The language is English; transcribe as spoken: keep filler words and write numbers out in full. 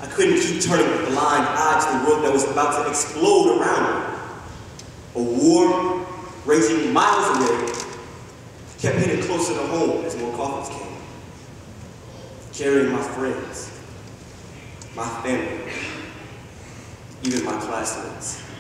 I couldn't keep turning a blind eye to the world that was about to explode around me. A war raging miles away kept hitting closer to home as more coffins came, carrying my friends, my family, even my classmates.